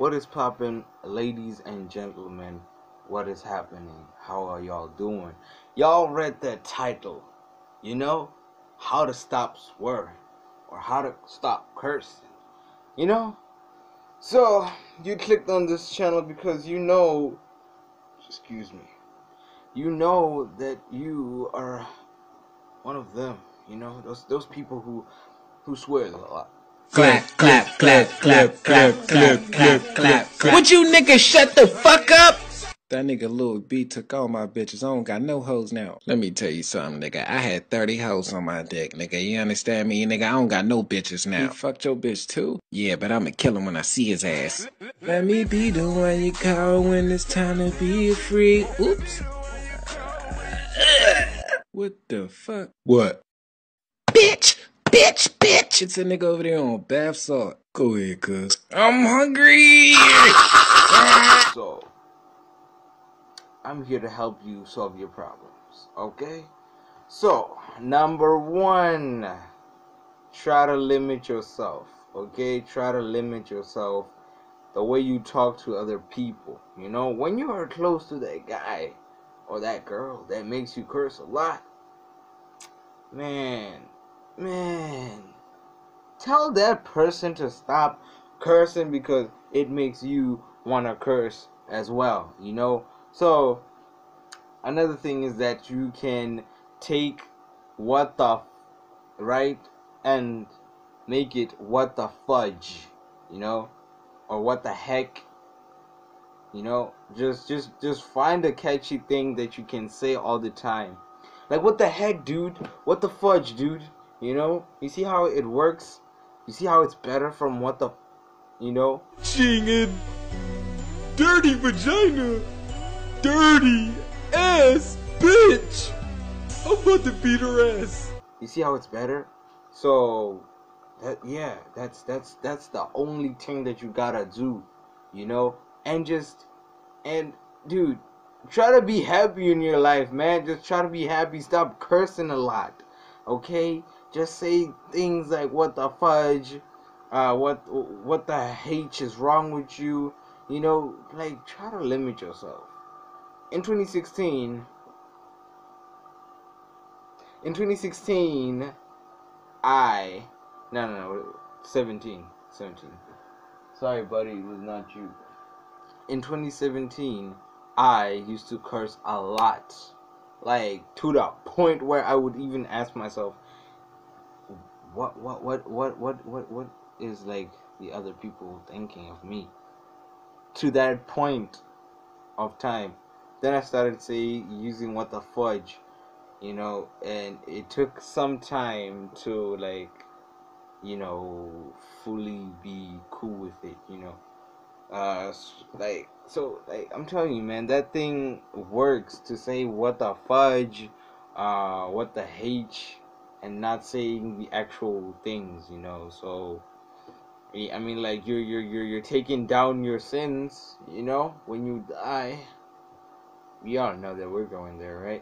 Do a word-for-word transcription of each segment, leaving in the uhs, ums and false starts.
What is poppin', ladies and gentlemen? What is happening? How are y'all doing? Y'all read that title, you know? How to stop swearing, or how to stop cursing, you know? So, you clicked on this channel because you know, excuse me, you know that you are one of them, you know? Those those people who, who swears a lot. Clap, clap, clap, clap, clap, clap, clap, clap, clap. Would you niggas shut the fuck up? That nigga Lil B took all my bitches. I don't got no hoes now. Let me tell you something, nigga. I had thirty hoes on my dick, nigga. You understand me, nigga? I don't got no bitches now. He fucked your bitch too? Yeah, but I'ma kill him when I see his ass. Let me be the one you call when it's time to be free. Oops. What the fuck? What? Bitch! Bitch, bitch! It's a nigga over there on bath salt. Go ahead, cuz. I'm hungry! So, I'm here to help you solve your problems, okay? So, number one, try to limit yourself, okay? Try to limit yourself the way you talk to other people, you know? When you are close to that guy or that girl that makes you curse a lot, man, man, tell that person to stop cursing because it makes you want to curse as well, you know? So, another thing is that you can take what the, right, and make it what the fudge, you know? Or what the heck, you know? Just, just, just find a catchy thing that you can say all the time. Like, what the heck, dude? What the fudge, dude? You know? You see how it works? You see how it's better from what the, you know? Chingin' dirty vagina, dirty ass bitch. I'm about to beat her ass. You see how it's better? So, that, yeah, that's, that's, that's the only thing that you gotta do, you know? And just, and, dude, try to be happy in your life, man. Just try to be happy. Stop cursing a lot, okay? Just say things like, what the fudge, uh, what, what the H is wrong with you, you know? Like, try to limit yourself. In twenty sixteen, in twenty sixteen, I, no, no, no, seventeen, seventeen. Sorry, buddy, it was not you. In twenty seventeen, I used to curse a lot, like to the point where I would even ask myself, what, what, what, what, what, what, what is like the other people thinking of me? To that point of time, then I started say using what the fudge, you know, and it took some time to like, you know, fully be cool with it, you know. Uh, like, so, like, I'm telling you, man, that thing works to say what the fudge, uh, what the H, and not saying the actual things, you know. So, I mean, like, you're, you're, you're, you're taking down your sins, you know, when you die. We all know that we're going there, right?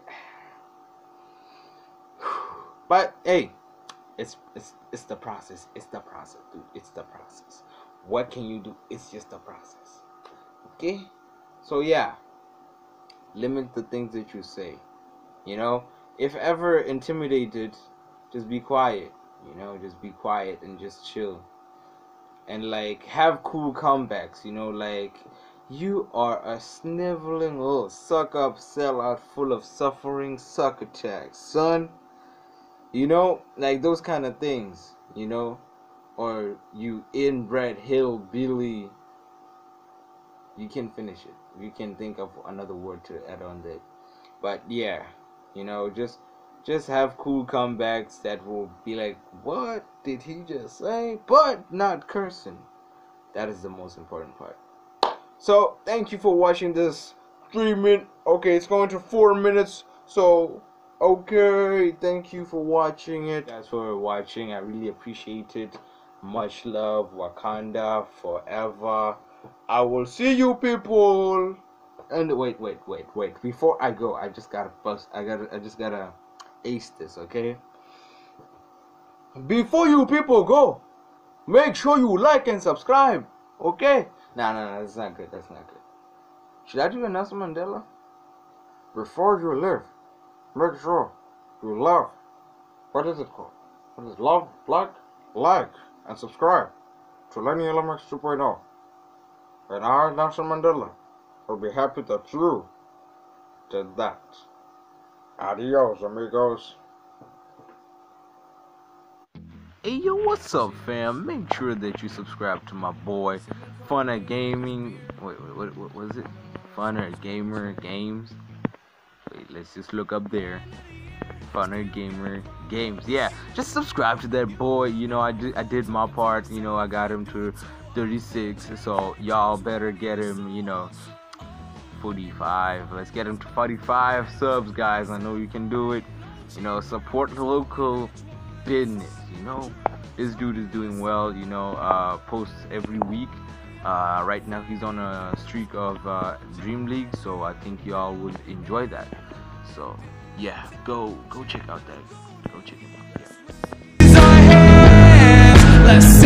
But, hey, it's, it's, it's the process, it's the process, dude, it's the process. What can you do? It's just a process. Okay? So yeah, limit the things that you say. You know, if ever intimidated, just be quiet. You know, just be quiet and just chill. And like, have cool comebacks. You know, like, you are a sniveling little suck up sellout full of suffering succotash, son. You know, like those kind of things. You know. Or you inbred hillbilly. You can finish it. You can think of another word to add on that. But yeah, you know, just just have cool comebacks that will be like, what did he just say? But not cursing. That is the most important part. So thank you for watching this three minute. Okay, it's going to four minutes. So okay, thank you for watching it. Thanks for watching. I really appreciate it. Much love, Wakanda forever. I will see you people. And wait, wait, wait, wait. Before I go, I just gotta bust. I gotta, I just gotta ace this, okay? Before you people go, make sure you like and subscribe, okay? Nah, nah, nah, that's not good. That's not good. Should I do a Nelson Mandela? Before you live, make sure you love. What is it called? What is it? Love, like, like, and subscribe to Lenny Elements two point oh. And I, Nelson Mandela, will be happy that you did that. Adios, amigos. Hey yo, what's up, fam? Make sure that you subscribe to my boy Funner Gaming. Wait, wait, what, what was it? Funner Gamer Games. Wait, let's just look up there. Funner Gamer Games. Yeah, just subscribe to that boy. You know, I did, I did my part. You know, I got him to thirty-six. So y'all better get him. You know, forty-five. Let's get him to forty-five subs, guys. I know you can do it. You know, support the local business. You know, this dude is doing well. You know, uh, posts every week. Uh, right now he's on a streak of uh, Dream League, so I think y'all would enjoy that. So yeah, go go check out that. Go check him out. Yeah.